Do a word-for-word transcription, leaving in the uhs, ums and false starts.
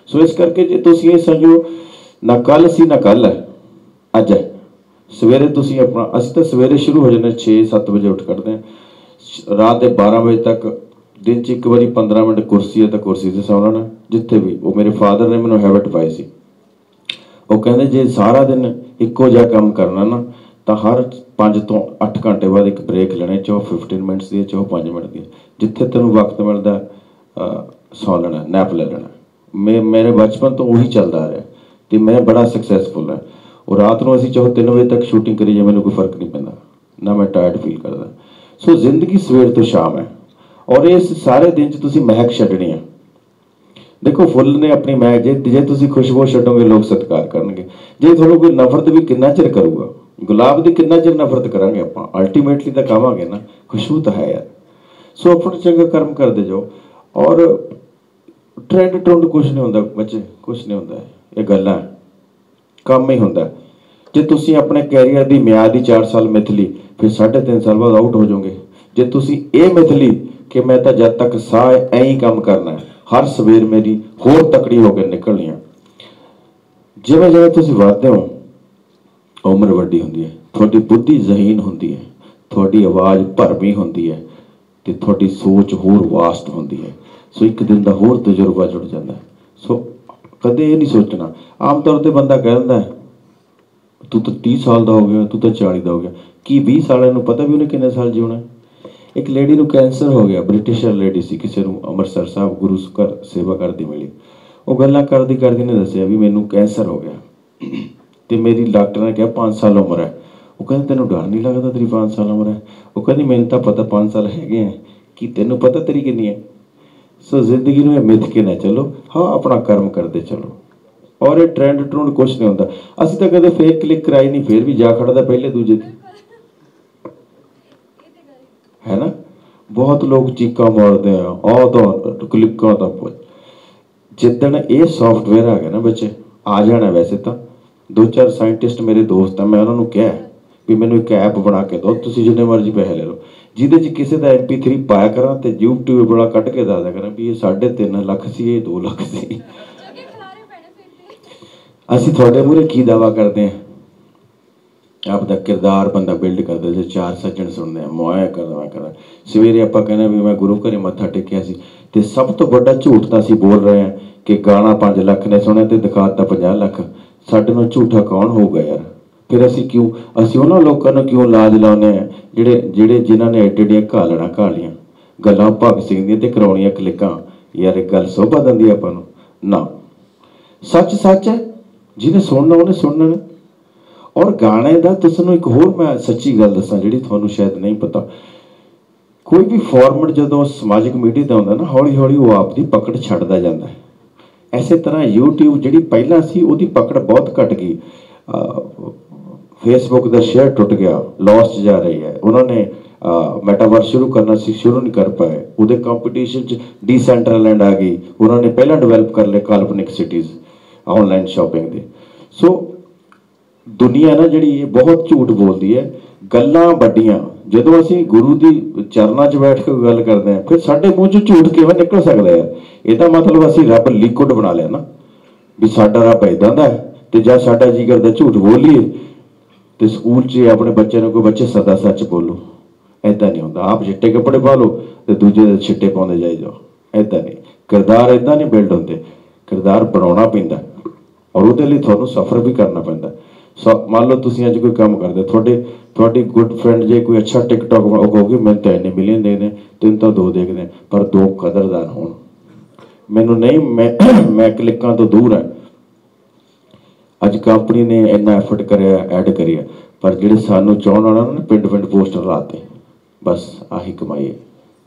सो इस करके जे तुसीं ये समझो ना कल सी ना कल है, अज है। सवेरे तुसीं अपना असीं तां सवेरे शुरू हो जाने छे सत्त बजे उठ खड़दे हैं, रात के बारह बजे तक दिन च एक बारी पंद्रह मिनट कुर्सी है तो कुर्सी से सौ लेना जिथे भी। वो मेरे फादर ने मैनूं हैबिट पाई सी, वो कहते जे सारा दिन इक्को जिहा काम करना ना तो हर पाँच तो अठ घंटे बाद एक ब्रेक लेने, चाहे फिफ्टीन मिनट्स की चाहे पाँच मिनट की, जिथे तेनों वक्त मिलता सौ लेना, नैप ले लेना। मे मेरे बचपन तो वही चलता आ रहा तो मैं बड़ा सक्सैसफुल है। और रात को असीं चाहे तीन बजे तक शूटिंग करी जाए, मैनूं कोई फर्क नहीं पैंदा, ना मैं टायर्ड फील करता। सो जिंदगी सवेर तो शाम है, और इस सारे दिन च तुसीं महक छड्डनी है। देखो फुल ने अपनी महक, जे जे तुसीं खुशबू छड्डोगे लोग सत्कार करनगे। जे तुहानूं कोई नफरत भी किन्ना चिर करूगा, गुलाब की किन्ना चिर नफरत करांगे आपां, अल्टीमेटली तो खावांगे ना, खुशबू तो है यार। सो अपना चंगा कर्म करते जाओ, और ट्रेंड ट्रुंड कुछ नहीं होंदा बच्चे, कुछ नहीं होंदा, ये गल्लां काम ही होंदा। जे तुसीं अपने कैरियर की म्याद ही चार साल मिथ ली, फिर साढ़े तीन साल बाद आउट हो जाओगे। जे तुसीं ये मिथ ली कि मैं तो जब तक साह ऐ ही काम करना है, हर सवेर मेरी होर तकड़ी होकर निकलनी है। जिवें जिवें तुसीं वधदे हो उम्र वड्डी हुंदी है, थोड़ी बुद्धि जहीन हुंदी है, थोड़ी आवाज़ भरवी हुंदी है, ते थोड़ी सोच होर वास्ट हुंदी है। सो एक दिन का होर तजुर्बा जुड़ जाता है। सो कदे ये नहीं सोचना। आम तौर पर बंदा कह दिंदा है तू तो तीस साल का हो गया, तू तो चाली का हो गया, कि बीस साल नूं पता भी उन्हें किन्ने साल जीना। एक लेडी नूं कैंसर हो गया, ब्रिटिशर लेडी सी, किसी नूं अमृतसर साहब गुरु घर सेवा करती मिली। वो गल्लां करदी करदी ने दस्सिया भी मैनूं कैंसर हो गया तो मेरी डॉक्टर ने कहा पाँच साल उम्र है। वो कहते तेनों डर नहीं लगता तेरी पाँच साल उम्र है? वो कहती मैनूं तो पता पाँच साल है कि तेनों पता तेरी कितनी है। सो जिंदगी में मिथ के ना चलो, हाँ अपना कर्म करते चलो, और ये ट्रेंड ट्रुंड कुछ नहीं होता। असीं तो कदे फेक क्लिक कराई नहीं, फिर भी जा खड़दा पहले दूजे दी, है ना। बहुत लोग चीका मारते हैं आ तो क्लिकां तो जिदन ये सॉफ्टवेयर आ गया ना बच्चे, आ जाना। वैसे तो दो चार साइंटिस्ट मेरे दोस्त हैं, मैं उन्होंने कहा भी मैंने एक ऐप बना के दो, तुसीं जिन्ने मर्जी पैसे ले लो, जिहदे च किसी का एम पी थ्री पाया करा तो यूट्यूब बड़ा कट के दस दिया करा भी ये साढ़े तीन लख सी, ये दो लख सी। असीं तुहाडे मूहरे की दावा करते हैं? आपका किरदार बंदा बिल्ड करता, जो चार सज्जन सुनते हैं मैं करदा मैं करदा। सवेरे आप कहने भी मैं गुरु घरे मत्था टेकिया सी, ते सब तो बड़ा झूठ तो असीं बोल रहे हैं कि गाना पाँच लख ने सुने तो दिखाता पचास लख। साडे नाल झूठा कौन होगा यार? फिर असीं क्यों असीं उन्हां लोकां नूं क्यों लाज लाउने हैं जिहड़े जिहड़े जिन्हां ने एड्डे एड्डियां घालणा घालियां गल्लां भगत सिंह दियां ते कराउणियां क्लिकां। यार एक गल सोभा दिंदी आपां नूं ना, सच सच है, जिन्हें सुनना उन्हें सुनना। और गाने का तुसानूं एक होर मैं सच्ची गल दसां जिहड़ी तुहानूं शायद नहीं पता, कोई भी फॉर्मेट जदों समाजिक मीडिया का आउंदा ना, हौली हौली वो आपकी पकड़ छड्डदा जांदा है। इसे तरह यूट्यूब जिहड़ी पहलां सी उहदी पकड़ बहुत घट गई। फेसबुक का शेयर टुट गया, लॉस जा रही है। उन्होंने मेटावर्स शुरू करना सी, शुरू नहीं कर पाए। उहदे कंपीटीशन च डिसेंट्रलैंड आ गई, उन्होंने पहला डिवेलप कर ले काल्पनिक सिटीज़ ऑनलाइन शॉपिंग दे। सो दुनिया ना जी बहुत झूठ बोलती है, गल्लां वड्डियां जदों असीं गुरु दी चरनां च बैठ के गल करते हैं, फिर साडे मूँह चों झूठ किवें निकल सकदा है? इहदा मतलब असीं रब लिक्विड बना लिया ना, भी साडा रब इदां दा है ते जां साडा जी करदा झूठ बोलीए। तो स्कूल च अपने बच्चे ने कोई बच्चे सदा सच बोलो, ऐदा नहीं होंदा। आप चिट्टे कपड़े पा लो तो दूजे दे छिट्टे पाउंदे जाई जाओ, ऐदा नहीं। किरदार ऐदा नहीं बिल्ड होंदे, किरदार बनाउणा पैंदा, और उहदे लई तुहानूं सफर भी करना पैंदा। सब मान लो तुसीं अज कोई काम करते, थोड़े थोड़ी गुड फ्रेंड जे कोई अच्छा टिकटॉक कहोगे मैंने तो इन्ने मिलियन देखते, तीन तो दो देखते, पर दो कदरदार होण। मैनू नहीं, मैं मैं क्लिकां तो दूर है। अज कंपनी ने इन्ना एफर्ट करिया ऐड करिया, पर जिहड़े सानू चाहण वाला ना पिंड पिंड पोस्टर लाते, बस आही कमाई है।